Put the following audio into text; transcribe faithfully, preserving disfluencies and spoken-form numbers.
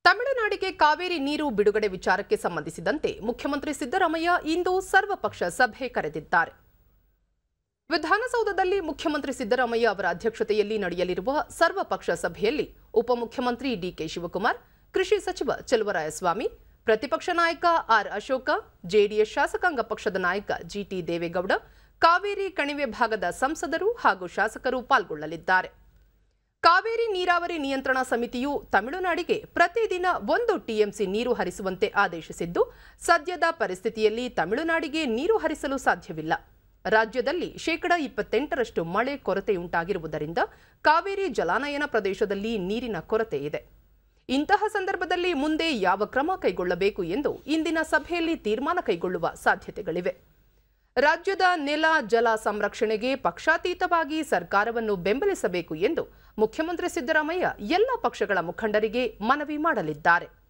ತಮಿಳುನಾಡಿಗೆ ಕಾವೇರಿ ನೀರು ಬಿಡುಗಡೆ ವಿಚಾರಕ್ಕೆ ಸಂಬಂಧಿಸಿದಂತೆ ಮುಖ್ಯಮಂತ್ರಿ ಸಿದ್ದರಾಮಯ್ಯ ಇಂದು ಸರ್ವಪಕ್ಷ ಸಭೆ ಕರೆದಿದ್ದಾರೆ. ವಿಧಾನಸೌಧದಲ್ಲಿ ಮುಖ್ಯಮಂತ್ರಿ ಸಿದ್ದರಾಮಯ್ಯ ಅವರ ಅಧ್ಯಕ್ಷತೆಯಲ್ಲಿ ನಡೆಯಲಿರುವ ಸರ್ವಪಕ್ಷ ಸಭೆಯಲ್ಲಿ ಉಪಮುಖ್ಯಮಂತ್ರಿ ಡಿಕೆ ಶಿವಕುಮಾರ್, ಕೃಷಿ ಸಚಿವ ಚೆಲುವರಾಯಸ್ವಾಮಿ, ಪ್ರತಿಪಕ್ಷ ನಾಯಕ ಆರ್ ಅಶೋಕ, ಜೆಡಿಎಸ್ ಶಾಸಕಾಂಗ ಪಕ್ಷದ ನಾಯಕ ಜಿಟಿ ದೇವೇಗೌಡ, ಕಾವೇರಿ ಕಣಿವೆ ಭಾಗದ ಸಂಸದರು ಹಾಗೂ ಶಾಸಕರು ಪಾಲ್ಗೊಳ್ಳಲಿದ್ದಾರೆ. ಕಾವೇರಿ ನೀರಾವರಿ ನಿಯಂತ್ರಣ ಸಮಿತಿಯು ತಮಿಳುನಾಡಿಗೆ ಪ್ರತಿದಿನ ಒಂದು ಟಿಎಂಸಿ ನೀರು ಹರಿಸುವಂತೆ ಆದೇಶಿಸಿದ್ದು, ಸದ್ಯದ ಪರಿಸ್ಥಿತಿಯಲ್ಲಿ ತಮಿಳುನಾಡಿಗೆ ನೀರು ಹರಿಸಲು ಸಾಧ್ಯವಿಲ್ಲ. ರಾಜ್ಯದಲ್ಲಿ ಶೇಕಡಾ ಇಪ್ಪತ್ತೆಂಟರಷ್ಟು ಮಳೆ ಕೊರತೆಯುಂಟಾಗಿರುವುದರಿಂದ ಕಾವೇರಿ ಜಲಾನಯನ ಪ್ರದೇಶದಲ್ಲಿ ನೀರಿನ ಕೊರತೆ ಇದೆ. ಇಂತಹ ಸಂದರ್ಭದಲ್ಲಿ ಮುಂದೆ ಯಾವ ಕ್ರಮ ಕೈಗೊಳ್ಳಬೇಕು ಎಂದು ಇಂದಿನ ಸಭೆಯಲ್ಲಿ ತೀರ್ಮಾನ ಕೈಗೊಳ್ಳುವ ಸಾಧ್ಯತೆಗಳಿವೆ. ರಾಜ್ಯದ ನೆಲ ಜಲ ಸಂರಕ್ಷಣೆಗೆ ಪಕ್ಷಾತೀತವಾಗಿ ಸರ್ಕಾರವನ್ನು ಬೆಂಬಲಿಸಬೇಕು ಎಂದು ಮುಖ್ಯಮಂತ್ರಿ ಸಿದ್ದರಾಮಯ್ಯ ಎಲ್ಲ ಪಕ್ಷಗಳ ಮುಖಂಡರಿಗೆ ಮನವಿ ಮಾಡಲಿದ್ದಾರೆ.